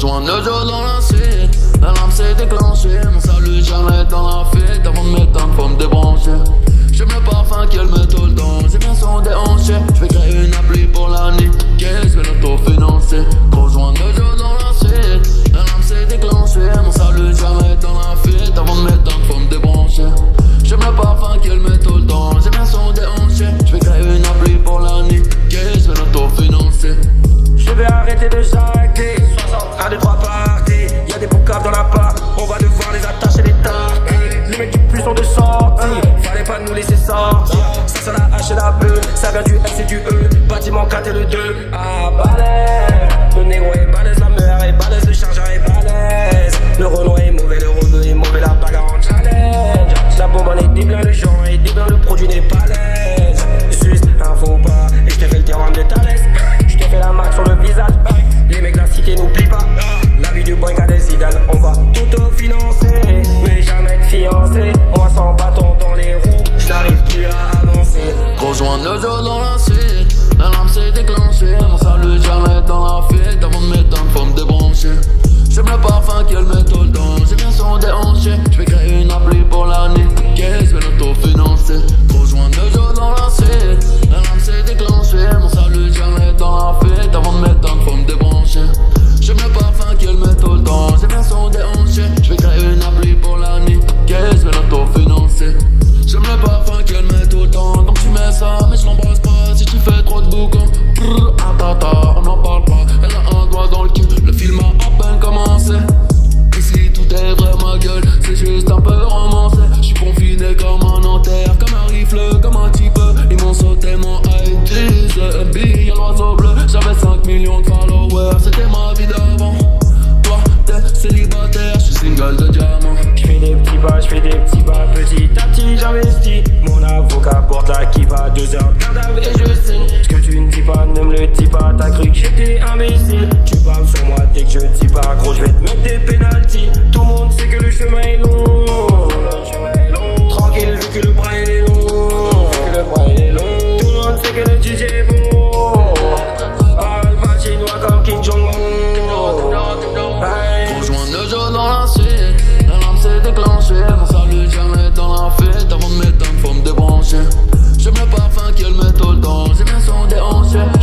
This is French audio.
Rejoins Nojo dans la suite, l'alarme s'est déclenchée. Mon salut jamais dans la fuite, avant de m'éteindre faut me débrancher. J'aime le parfum qu'elle met tout le temps, j'ai bien son déhanché. J'vais créer une appli pour la niquer, j'vais l'autofinancer. Rejoins Nojo dans la suite, l'alarme s'est déclenchée. Mon salut jamais dans la fuite, avant de m'éteindre faut me débrancher. J'aime le parfum qu'elle met tout le temps, j'ai bien son déhanché. J'vais créer une appli pour la niquer, j'vais l'autofinancer. Je vais arrêter de jacter. 1, 2, 3 parties. Y'a des boucaves dans la part. On va devoir les attacher les tartes. Les mecs du plus sont de sortie. Fallait pas nous laisser sortir. Ça c'est la H et la B. Ça vient du F et du E. Bâtiment 4 et le 2. Ah balèze. Le négro est balèze, la mère est balèze, le chargeur est balèze. Le Renault est mauvais, le rebeu est mauvais, la bagarre en challenge. La bonbonne est débile, le genre est débile, le produit n'est pas l'aise. Juste un faux pas et je t'ai fait le terrain de Thalès. Je t'ai fait la marque sur le visage. Les mecs de la cité n'oublient pas. La vie du boy qu'a des idales. On va tout financer, mais jamais de fiancé. Moi sans bâton dans les roues, j'arrive plus à avancer. Rejoins Nojo dans la suite, l'alarme s'est déclenchée. Mon salut jamais dans la fuite, avant de m'éteindre faut me débrancher. J'aime le parfum qu'elle met tout le temps, j'ai bien son déhanché. J'vais créer une appli pour la niquer, j'vais l'autofinancer. Rejoins Nojo dans la suite, l'alarme s'est déclenchée. Mon salut jamais dans la fuite, avant de m'éteindre faut me débrancher. J'aime le parfum qu'elle met tout le temps, j'ai bien son déhanché. J'vais créer une appli pour la niquer, j'vais l'autofinancer. J'aime le parfum qu'elle met tout le temps, donc tu mets ça, mais je l'embrasse pas si tu fais trop de boucans. Tata, on n'en parle pas, elle a un doigt dans le cul, le film a à peine commencé. Ici tout est vrai ma gueule, c'est juste un peu romancé. J'suis confiné comme un enterre, comme un rifle, comme un type. Ils m'ont sauté mon ID, le billet à l'oiseau bleu. J'avais 5 millions de followers, c'était ma vie d'avant. Toi t'es célibataire, j'suis single de diamant. J'fais des petits pas, petit à petit j'investis. Mon avocat porte la kippa, 2 heures de garde à vue et je signe. Ce que tu ne dis pas, ne me le dis pas, t'as cru que j'étais imbécile. Tu parles sur moi dès que je dis pas, gros j'vais te mettre des pénaltys. Tout le monde sait que le chemin est long. Tranquille vu que le bras est long. Tout le monde sait que le DJ est bon. Parle pas chinois comme Kim Jong-un. Rejoins Nojo dans la suite, l'alarme s'est déclenchée. Mon salut jamais dans la fuite, avant de m'éteindre faut me débrancher. J'aime le parfum qu'elle met tout le temps, j'ai bien son déhanché.